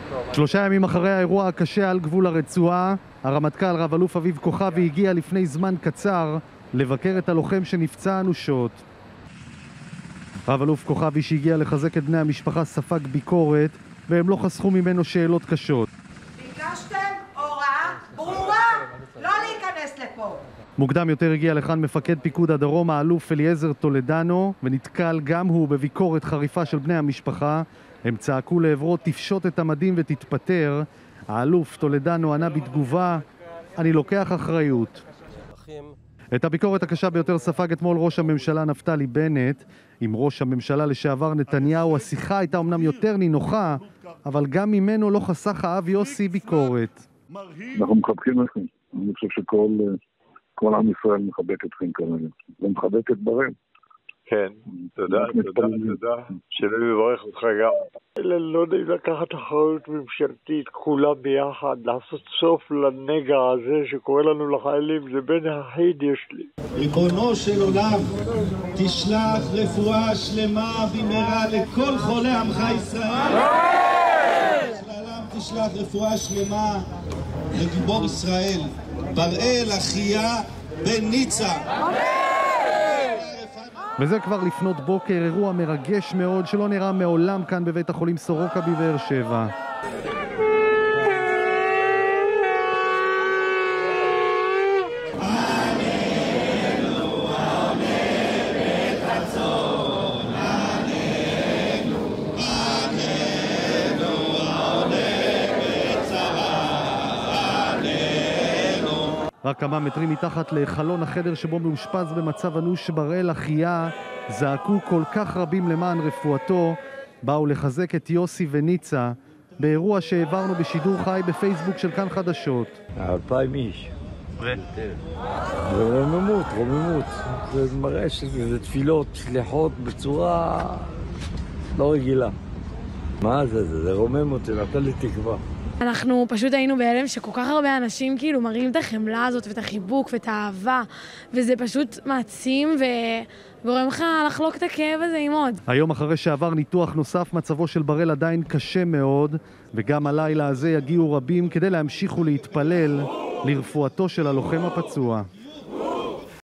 3 ימים אחרי האירוע הקשה על גבול הרצועה, הרמטכ"ל רב אלוף אביב כוכבי הגיע לפני זמן קצר לבקר את הלוחם שנפצע אנושות. רב אלוף כוכבי שהגיע לחזק את בני המשפחה ספג ביקורת, והם לא חסכו ממנו שאלות קשות. ביקשתם הוראה ברורה לא להיכנס לפה. מוקדם יותר הגיע לכאן מפקד פיקוד הדרום האלוף אליעזר טולדנו, ונתקל גם הוא בביקורת חריפה של בני המשפחה. הם צעקו לעברו תפשוט את המדים ותתפטר. האלוף טולדנו ענה בתגובה, אני לוקח אחריות. את הביקורת הקשה ביותר ספג אתמול ראש הממשלה נפתלי בנט. עם ראש הממשלה לשעבר נתניהו השיחה הייתה אמנם יותר נינוחה, אבל גם ממנו לא חסך האב יוסי ביקורת. אנחנו מחבקים אתכם. אני חושב שכל עם ישראל מחבק אתכם כרגע. ומחבק את ברם. כן, תודה. שלא יברך אותך גם. אלה לא יודעים לקחת אחריות ממשלתית כולה ביחד, לעשות סוף לנגע הזה שקורא לנו לחיילים, זה בן היחיד יש לי. ריבונו של עולם, תשלח רפואה שלמה במהרה לכל חולי עמך ישראל. תשלח רפואה שלמה לגיבור ישראל, בראל אחיה בן ניצה. וזה כבר לפנות בוקר, אירוע מרגש מאוד שלא נראה מעולם כאן בבית החולים סורוקה בבאר שבע. רק כמה מטרים מתחת לחלון החדר שבו מאושפז במצב אנוש בראל אחיה, זעקו כל כך רבים למען רפואתו, באו לחזק את יוסי וניצה, באירוע שהעברנו בשידור חי בפייסבוק של כאן חדשות. 2,000 איש. ורוממות. זה מראה שזה תפילות, שליחות בצורה לא רגילה. מה זה רומם אותי, נתן לי תקווה. אנחנו פשוט היינו בהלם שכל כך הרבה אנשים כאילו מראים את החמלה הזאת ואת החיבוק ואת האהבה, וזה פשוט מעצים וגורם לך לחלוק את הכאב הזה עם עוד. היום אחרי שעבר ניתוח נוסף, מצבו של בראל עדיין קשה מאוד, וגם הלילה הזה יגיעו רבים כדי להמשיך ולהתפלל לרפואתו של הלוחם הפצוע.